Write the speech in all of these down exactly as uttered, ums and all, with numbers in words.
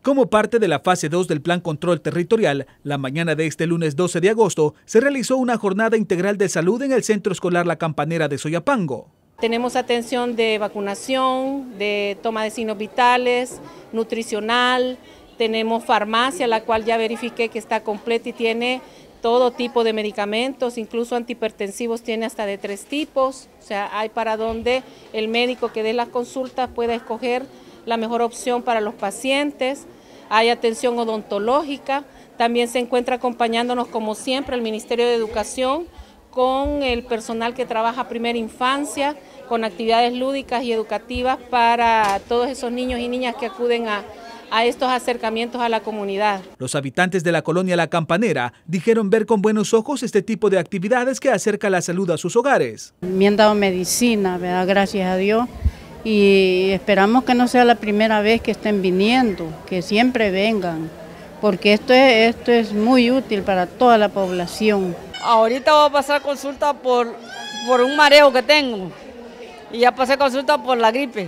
Como parte de la fase dos del Plan Control Territorial, la mañana de este lunes doce de agosto se realizó una jornada integral de salud en el Centro Escolar La Campanera de Soyapango. Tenemos atención de vacunación, de toma de signos vitales, nutricional, tenemos farmacia, la cual ya verifiqué que está completa y tiene todo tipo de medicamentos, incluso antihipertensivos tiene hasta de tres tipos, o sea, hay para donde el médico que dé las consultas pueda escoger la mejor opción para los pacientes. Hay atención odontológica, también se encuentra acompañándonos como siempre el Ministerio de Educación con el personal que trabaja primera infancia, con actividades lúdicas y educativas para todos esos niños y niñas que acuden a, a estos acercamientos a la comunidad. Los habitantes de la colonia La Campanera dijeron ver con buenos ojos este tipo de actividades que acerca la salud a sus hogares. Me han dado medicina, ¿verdad? Gracias a Dios. Y esperamos que no sea la primera vez que estén viniendo, que siempre vengan, porque esto es, esto es muy útil para toda la población. Ahorita voy a pasar consulta por, por un mareo que tengo y ya pasé consulta por la gripe.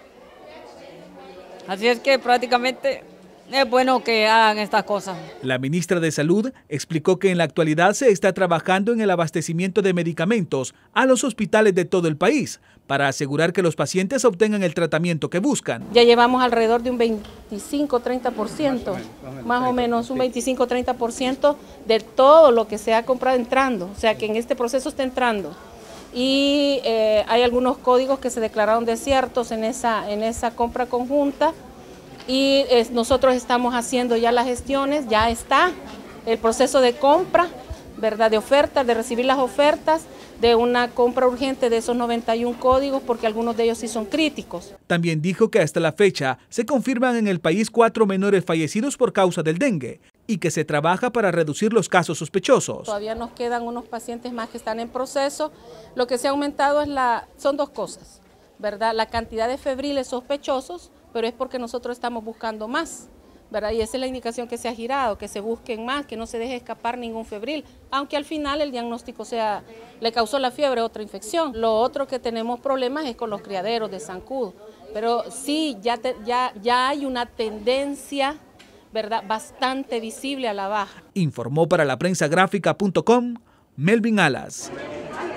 Así es que prácticamente es bueno que hagan estas cosas. La ministra de Salud explicó que en la actualidad se está trabajando en el abastecimiento de medicamentos a los hospitales de todo el país para asegurar que los pacientes obtengan el tratamiento que buscan. Ya llevamos alrededor de un veinticinco a treinta por ciento, más o menos un veinticinco a treinta por ciento de todo lo que se ha comprado entrando, o sea que en este proceso está entrando. Y eh, hay algunos códigos que se declararon desiertos en esa, en esa compra conjunta. Y es, nosotros estamos haciendo ya las gestiones, ya está el proceso de compra, ¿verdad? De ofertas, de recibir las ofertas de una compra urgente de esos noventa y un códigos, porque algunos de ellos sí son críticos. También dijo que hasta la fecha se confirman en el país cuatro menores fallecidos por causa del dengue y que se trabaja para reducir los casos sospechosos. Todavía nos quedan unos pacientes más que están en proceso. Lo que se ha aumentado es la, son dos cosas, ¿verdad? La cantidad de febriles sospechosos, pero es porque nosotros estamos buscando más, ¿verdad? Y esa es la indicación que se ha girado, que se busquen más, que no se deje escapar ningún febril, aunque al final el diagnóstico sea, le causó la fiebre otra infección. Lo otro que tenemos problemas es con los criaderos de zancudo, pero sí, ya, te, ya, ya hay una tendencia, ¿verdad?, bastante visible a la baja. Informó para la prensa gráfica punto com Melvin Alas.